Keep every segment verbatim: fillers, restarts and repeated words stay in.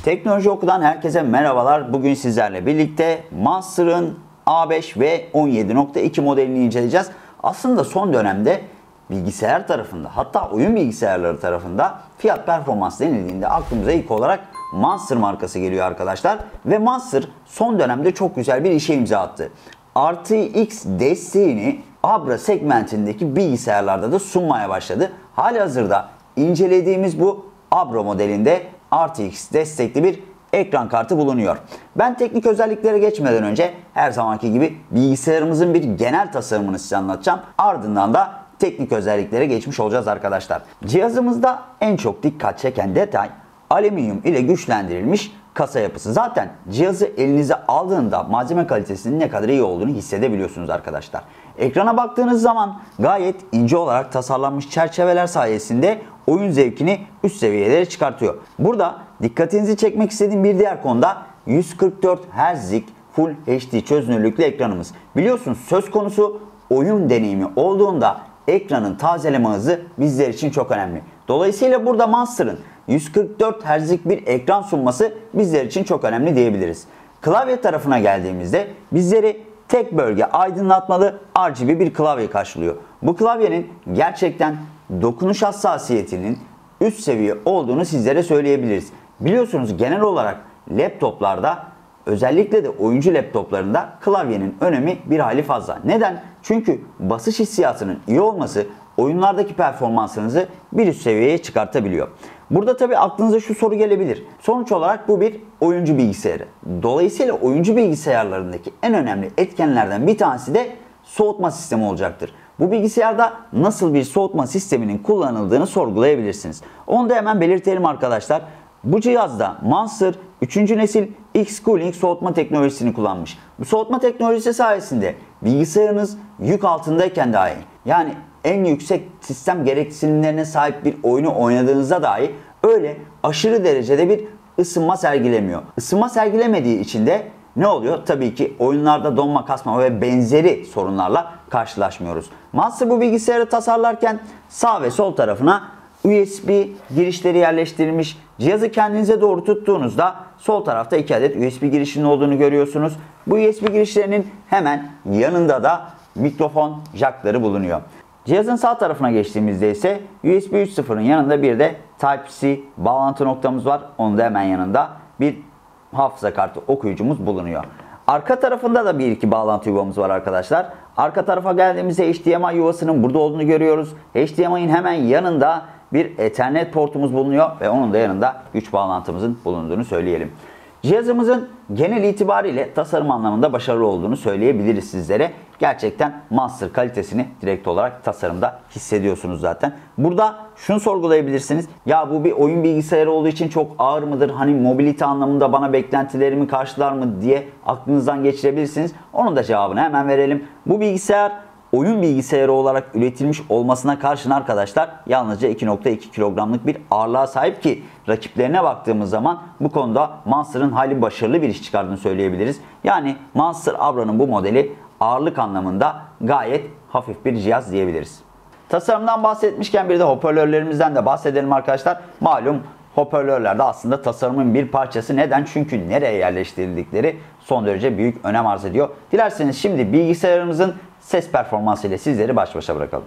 Teknoloji Oku'dan herkese merhabalar. Bugün sizlerle birlikte Monster'ın A beş ve on yedi nokta iki modelini inceleyeceğiz. Aslında son dönemde bilgisayar tarafında, hatta oyun bilgisayarları tarafında fiyat performans denildiğinde aklımıza ilk olarak Monster markası geliyor arkadaşlar. Ve Monster son dönemde çok güzel bir işe imza attı. R T X desteğini Abra segmentindeki bilgisayarlarda da sunmaya başladı. Halihazırda incelediğimiz bu Abra modelinde R T X destekli bir ekran kartı bulunuyor. Ben teknik özelliklere geçmeden önce her zamanki gibi bilgisayarımızın bir genel tasarımını size anlatacağım. Ardından da teknik özelliklere geçmiş olacağız arkadaşlar. Cihazımızda en çok dikkat çeken detay alüminyum ile güçlendirilmiş kasa yapısı. Zaten cihazı elinize aldığında malzeme kalitesinin ne kadar iyi olduğunu hissedebiliyorsunuz arkadaşlar. Ekrana baktığınız zaman gayet ince olarak tasarlanmış çerçeveler sayesinde oyun zevkini üst seviyelere çıkartıyor. Burada dikkatinizi çekmek istediğim bir diğer konuda yüz kırk dört hertzlik Full H D çözünürlüklü ekranımız. Biliyorsunuz söz konusu oyun deneyimi olduğunda ekranın tazeleme hızı bizler için çok önemli. Dolayısıyla burada Monster'ın yüz kırk dört hertzlik bir ekran sunması bizler için çok önemli diyebiliriz. Klavye tarafına geldiğimizde bizleri tek bölge aydınlatmalı R G B bir klavye karşılıyor. Bu klavyenin gerçekten dokunuş hassasiyetinin üst seviye olduğunu sizlere söyleyebiliriz. Biliyorsunuz genel olarak laptoplarda, özellikle de oyuncu laptoplarında klavyenin önemi bir hali fazla. Neden? Çünkü basış hissiyatının iyi olması oyunlardaki performansınızı bir üst seviyeye çıkartabiliyor. Burada tabii aklınıza şu soru gelebilir. Sonuç olarak bu bir oyuncu bilgisayarı. Dolayısıyla oyuncu bilgisayarlarındaki en önemli etkenlerden bir tanesi de soğutma sistemi olacaktır. Bu bilgisayarda nasıl bir soğutma sisteminin kullanıldığını sorgulayabilirsiniz. Onu da hemen belirtelim arkadaşlar. Bu cihazda Monster üçüncü nesil X-Cooling soğutma teknolojisini kullanmış. Bu soğutma teknolojisi sayesinde bilgisayarınız yük altındayken dahi, yani en yüksek sistem gereksinimlerine sahip bir oyunu oynadığınızda dahi öyle aşırı derecede bir ısınma sergilemiyor. Isınma sergilemediği için de ne oluyor? Tabii ki oyunlarda donma, kasma ve benzeri sorunlarla karşılaşmıyoruz. Monster bu bilgisayarı tasarlarken sağ ve sol tarafına U S B girişleri yerleştirilmiş. Cihazı kendinize doğru tuttuğunuzda sol tarafta iki adet U S B girişinin olduğunu görüyorsunuz. Bu U S B girişlerinin hemen yanında da mikrofon jackları bulunuyor. Cihazın sağ tarafına geçtiğimizde ise U S B üç nokta sıfırın yanında bir de Type-C bağlantı noktamız var. Onun da hemen yanında bir hafıza kartı okuyucumuz bulunuyor. Arka tarafında da bir iki bağlantı yuvamız var arkadaşlar. Arka tarafa geldiğimizde H D M I yuvasının burada olduğunu görüyoruz. H D M I'nin hemen yanında bir Ethernet portumuz bulunuyor ve onun da yanında güç bağlantımızın bulunduğunu söyleyelim. Cihazımızın genel itibariyle tasarım anlamında başarılı olduğunu söyleyebiliriz sizlere. Gerçekten Monster kalitesini direkt olarak tasarımda hissediyorsunuz zaten. Burada şunu sorgulayabilirsiniz. Ya bu bir oyun bilgisayarı olduğu için çok ağır mıdır? Hani mobilite anlamında bana beklentilerimi karşılar mı diye aklınızdan geçirebilirsiniz. Onun da cevabını hemen verelim. Bu bilgisayar oyun bilgisayarı olarak üretilmiş olmasına karşın arkadaşlar yalnızca iki nokta iki kilogramlık bir ağırlığa sahip ki rakiplerine baktığımız zaman bu konuda Monster'ın hali başarılı bir iş çıkardığını söyleyebiliriz. Yani Monster Abra'nın bu modeli ağırlık anlamında gayet hafif bir cihaz diyebiliriz. Tasarımdan bahsetmişken bir de hoparlörlerimizden de bahsedelim arkadaşlar. Malum hoparlörler de aslında tasarımın bir parçası. Neden? Çünkü nereye yerleştirildikleri son derece büyük önem arz ediyor. Dilerseniz şimdi bilgisayarımızın ses performansı ile sizleri baş başa bırakalım.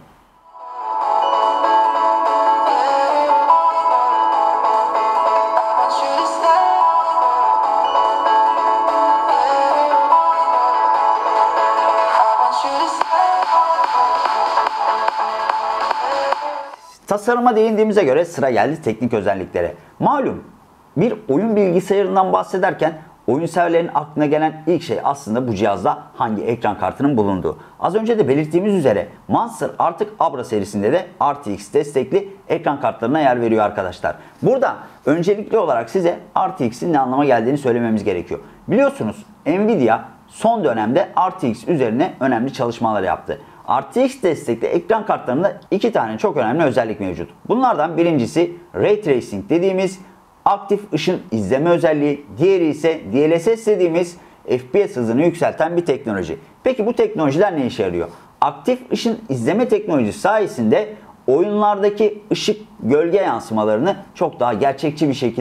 Tasarıma değindiğimize göre sıra geldi teknik özelliklere. Malum bir oyun bilgisayarından bahsederken oyun severlerin aklına gelen ilk şey aslında bu cihazda hangi ekran kartının bulunduğu. Az önce de belirttiğimiz üzere Monster artık Abra serisinde de R T X destekli ekran kartlarına yer veriyor arkadaşlar. Burada öncelikli olarak size R T X'in ne anlama geldiğini söylememiz gerekiyor. Biliyorsunuz Nvidia son dönemde R T X üzerine önemli çalışmalar yaptı. R T X destekli ekran kartlarında iki tane çok önemli özellik mevcut. Bunlardan birincisi Ray Tracing dediğimiz aktif ışın izleme özelliği, diğeri ise D L S S dediğimiz F P S hızını yükselten bir teknoloji. Peki bu teknolojiler ne işe yarıyor? Aktif ışın izleme teknolojisi sayesinde oyunlardaki ışık, gölge yansımalarını çok daha gerçekçi bir şekilde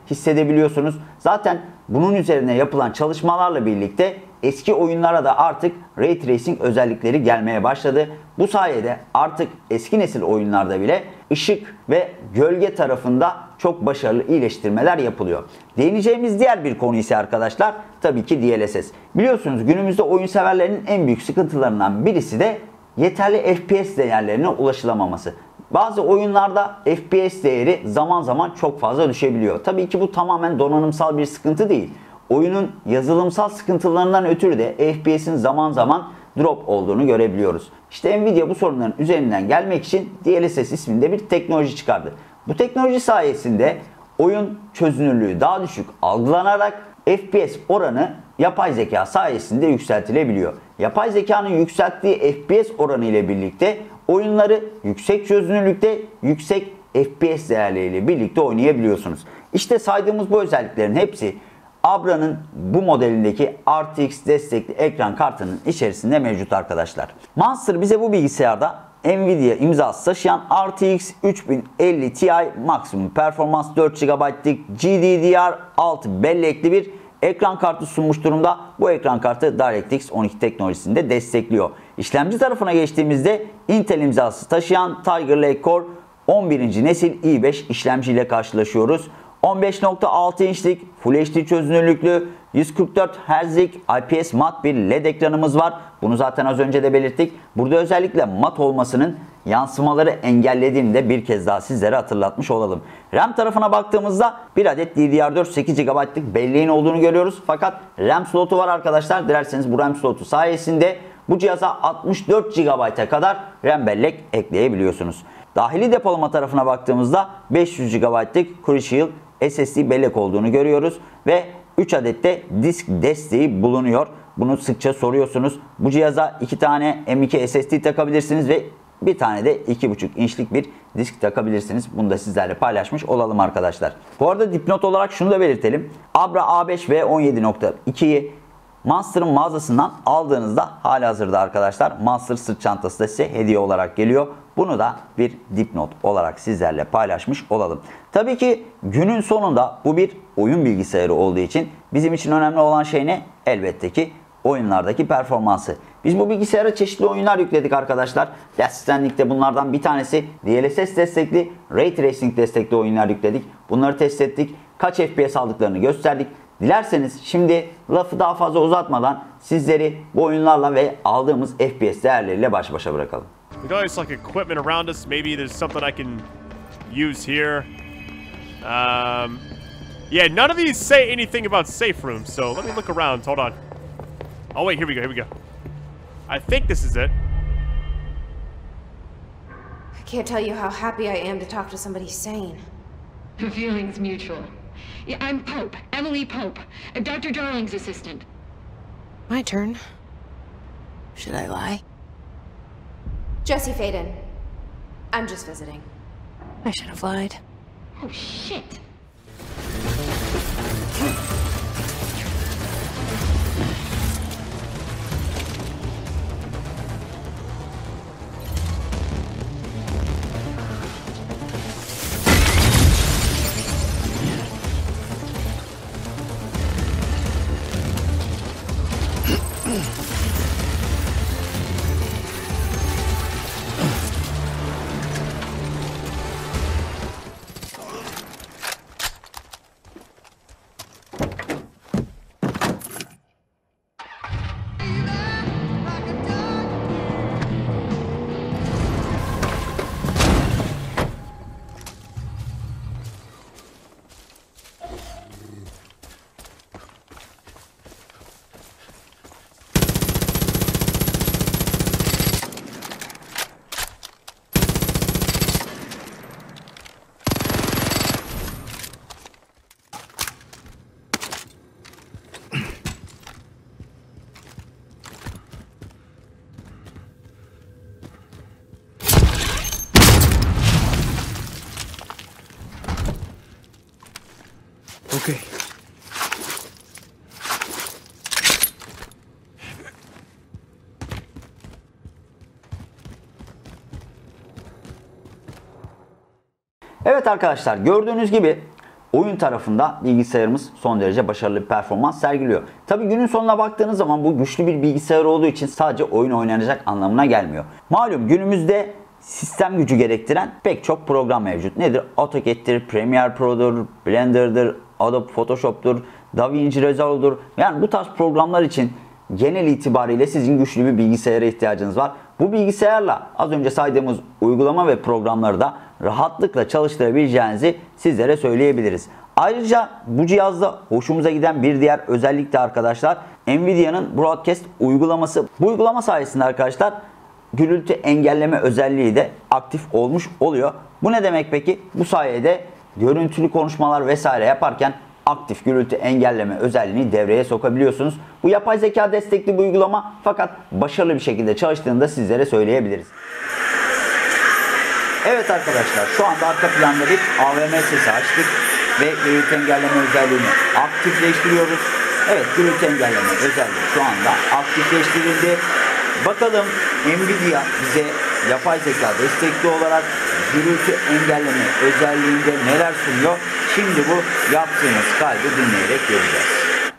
hissedebiliyorsunuz. Zaten bunun üzerine yapılan çalışmalarla birlikte eski oyunlara da artık Ray Tracing özellikleri gelmeye başladı. Bu sayede artık eski nesil oyunlarda bile ışık ve gölge tarafında çok başarılı iyileştirmeler yapılıyor. Değineceğimiz diğer bir konu ise arkadaşlar tabii ki D L S S. Biliyorsunuz günümüzde oyun severlerin en büyük sıkıntılarından birisi de yeterli F P S değerlerine ulaşılamaması. Bazı oyunlarda F P S değeri zaman zaman çok fazla düşebiliyor. Tabii ki bu tamamen donanımsal bir sıkıntı değil. Oyunun yazılımsal sıkıntılarından ötürü de F P S'in zaman zaman drop olduğunu görebiliyoruz. İşte Nvidia bu sorunların üzerinden gelmek için D L S S isminde bir teknoloji çıkardı. Bu teknoloji sayesinde oyun çözünürlüğü daha düşük algılanarak F P S oranı yapay zeka sayesinde yükseltilebiliyor. Yapay zekanın yükselttiği F P S oranı ile birlikte oyunları yüksek çözünürlükte yüksek F P S değerleriyle birlikte oynayabiliyorsunuz. İşte saydığımız bu özelliklerin hepsi Abra'nın bu modelindeki R T X destekli ekran kartının içerisinde mevcut arkadaşlar. Monster bize bu bilgisayarda Nvidia imzası taşıyan R T X üç bin elli Ti maksimum performans dört gigabaytlık G D D R altı bellekli bir ekran kartı sunmuş durumda. Bu ekran kartı DirectX on iki teknolojisini de destekliyor. İşlemci tarafına geçtiğimizde Intel imzası taşıyan Tiger Lake Core on birinci nesil i beş işlemci ile karşılaşıyoruz. on beş nokta altı inçlik Full H D çözünürlüklü yüz kırk dört hertzlik I P S mat bir L E D ekranımız var. Bunu zaten az önce de belirttik. Burada özellikle mat olmasının yansımaları engellediğini de bir kez daha sizlere hatırlatmış olalım. RAM tarafına baktığımızda bir adet D D R dört sekiz gigabaytlık belleğin olduğunu görüyoruz. Fakat RAM slotu var arkadaşlar. Dilerseniz bu RAM slotu sayesinde bu cihaza altmış dört gigabayta kadar RAM bellek ekleyebiliyorsunuz. Dahili depolama tarafına baktığımızda beş yüz gigabaytlık Crucial S S D bellek olduğunu görüyoruz ve üç adet de disk desteği bulunuyor. Bunu sıkça soruyorsunuz. Bu cihaza iki tane M iki S S D takabilirsiniz ve bir tane de iki buçuk inçlik bir disk takabilirsiniz. Bunu da sizlerle paylaşmış olalım arkadaşlar. Bu arada dipnot olarak şunu da belirtelim. Abra A beş V on yedi nokta iki'yi Monster'ın mağazasından aldığınızda halihazırda arkadaşlar Monster sırt çantası da size hediye olarak geliyor. Bunu da bir dipnot olarak sizlerle paylaşmış olalım. Tabii ki günün sonunda bu bir oyun bilgisayarı olduğu için bizim için önemli olan şey ne? Elbette ki oyunlardaki performansı. Biz bu bilgisayara çeşitli oyunlar yükledik arkadaşlar. Death Stranding'de bunlardan bir tanesi. D L S S destekli, Ray Tracing destekli oyunlar yükledik. Bunları test ettik. Kaç F P S aldıklarını gösterdik. Dilerseniz şimdi lafı daha fazla uzatmadan sizleri bu oyunlarla ve aldığımız F P S değerleriyle baş başa bırakalım. We got this like equipment around us. Maybe there's something I can use here. Um, yeah, none of these say anything about safe rooms, so let me look around. Hold on. Oh wait, here we go, here we go. I think this is it. I can't tell you how happy I am to talk to somebody sane. The feeling's mutual. Yeah, I'm Pope, Emily Pope, Doctor Darling's assistant. My turn. Should I lie? Jesse Faden. I'm just visiting. I should have lied. Oh, shit. Okay. Evet arkadaşlar, gördüğünüz gibi oyun tarafında bilgisayarımız son derece başarılı bir performans sergiliyor. Tabi günün sonuna baktığınız zaman bu güçlü bir bilgisayar olduğu için sadece oyun oynanacak anlamına gelmiyor. Malum günümüzde sistem gücü gerektiren pek çok program mevcut. Nedir? AutoCAD'tir, Premiere Pro'dur, Blender'dır, Adobe Photoshop'tur, DaVinci Resolve'dur. Yani bu tarz programlar için genel itibariyle sizin güçlü bir bilgisayara ihtiyacınız var. Bu bilgisayarla az önce saydığımız uygulama ve programları da rahatlıkla çalıştırabileceğinizi sizlere söyleyebiliriz. Ayrıca bu cihazda hoşumuza giden bir diğer özellik de arkadaşlar Nvidia'nın Broadcast uygulaması. Bu uygulama sayesinde arkadaşlar gürültü engelleme özelliği de aktif olmuş oluyor. Bu ne demek peki? Bu sayede görüntülü konuşmalar vesaire yaparken aktif gürültü engelleme özelliğini devreye sokabiliyorsunuz. Bu yapay zeka destekli bir uygulama fakat başarılı bir şekilde çalıştığını da sizlere söyleyebiliriz. Evet arkadaşlar, şu anda arka planda bir A V M sesi açtık ve gürültü engelleme özelliğini aktifleştiriyoruz. Evet, gürültü engelleme özelliği şu anda aktifleştirildi. Bakalım Nvidia bize yapay zeka destekli olarak gürültü engelleme özelliğinde neler sunuyor? Şimdi bu yaptığımız kaydı dinleyerek göreceğiz.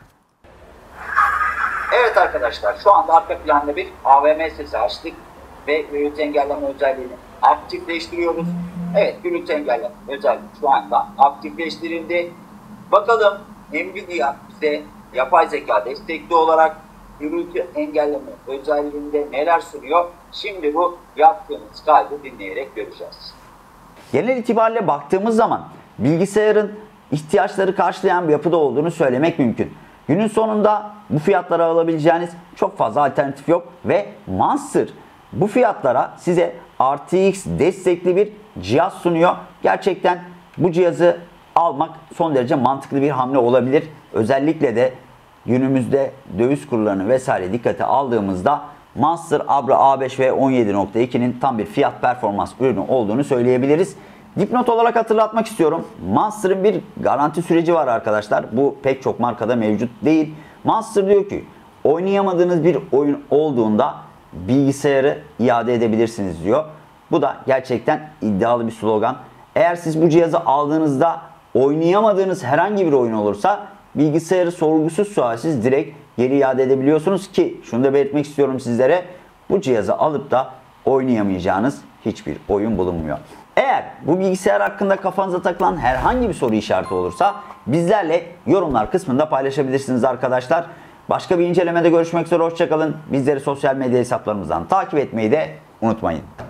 Evet arkadaşlar, şu anda arka planda bir A V M sesi açtık ve gürültü engelleme özelliğini aktifleştiriyoruz. Evet, gürültü engelleme özelliği şu anda aktifleştirildi. Bakalım Nvidia bize yapay zeka destekli olarak gürültü engelleme özelliğinde neler sunuyor? Şimdi bu yaptığımız kaydı dinleyerek göreceğiz. Genel itibariyle baktığımız zaman bilgisayarın ihtiyaçları karşılayan bir yapıda olduğunu söylemek mümkün. Günün sonunda bu fiyatlara alabileceğiniz çok fazla alternatif yok ve Monster bu fiyatlara size R T X destekli bir cihaz sunuyor. Gerçekten bu cihazı almak son derece mantıklı bir hamle olabilir. Özellikle de günümüzde döviz kurlarını vesaire dikkate aldığımızda Monster Abra A beş ve on yedi nokta iki'nin tam bir fiyat performans ürünü olduğunu söyleyebiliriz. Dipnot olarak hatırlatmak istiyorum. Monster'ın bir garanti süreci var arkadaşlar. Bu pek çok markada mevcut değil. Monster diyor ki oynayamadığınız bir oyun olduğunda bilgisayarı iade edebilirsiniz diyor. Bu da gerçekten iddialı bir slogan. Eğer siz bu cihazı aldığınızda oynayamadığınız herhangi bir oyun olursa bilgisayarı sorgusuz sualsiz direkt geri iade edebiliyorsunuz ki şunu da belirtmek istiyorum sizlere. Bu cihazı alıp da oynayamayacağınız hiçbir oyun bulunmuyor. Eğer bu bilgisayar hakkında kafanıza takılan herhangi bir soru işareti olursa bizlerle yorumlar kısmında paylaşabilirsiniz arkadaşlar. Başka bir incelemede görüşmek üzere, hoşça kalın. Bizleri sosyal medya hesaplarımızdan takip etmeyi de unutmayın.